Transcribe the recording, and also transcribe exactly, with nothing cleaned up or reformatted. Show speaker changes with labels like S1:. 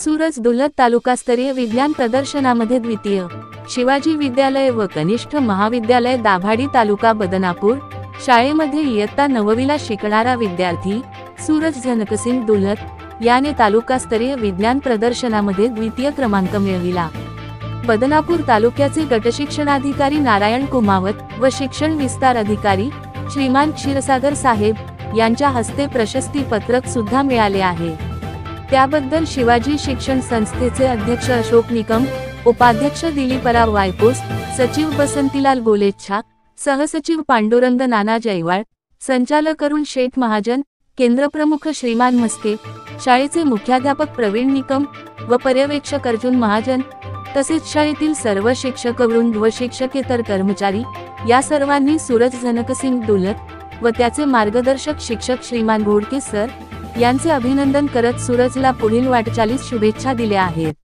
S1: सूरज दुल्लत तालुकास्तरीय विज्ञान प्रदर्शनामध्ये द्वितीय, शिवाजी विद्यालय व कनिष्ठ महाविद्यालय दाभाडी तालुका बदनापूर शाळेमध्ये इयत्ता नववीला शिकणारा विद्यार्थी सूरज झनकसिंग दुल्लत याने तालुकास्तरीय विज्ञान प्रदर्शनामध्ये द्वितीय क्रमांक मिळविला। बदनापूर तालुक्याचे गटशिक्षणाधिकारी नारायण कुमावत व शिक्षण विस्तार अधिकारी श्रीमान क्षीरसागर साहेब यांच्या हस्ते प्रशस्ती पत्रक सुद्धा मिळाले आहे। त्याबद्दल शिवाजी शिक्षण संस्थेचे अध्यक्ष अशोक निकम, उपाध्यक्ष दिलीपराव वायपोस, सचिव बसंतीलाल गोलेच्छा, सहसचिव पांडुरंग नाना जयवाळ, संचालक अरुण शेठ महाजन, केंद्रप्रमुख श्रीमान मस्के, शाळेचे मुख्याध्यापक प्रवीण निकम व पर्यवेक्षक अर्जुन महाजन तसेच शाळेतील सर्व शिक्षकवृंद व शिक्षकेतर कर्मचारी या सर्वांनी सूरज झनकसिंग दुल्लत व त्याचे मार्गदर्शक शिक्षक श्रीमान घोडके सर यांचे अभिनंदन करत सूरजला पुढील वाटचालीस शुभेच्छा दिल्या आहेत।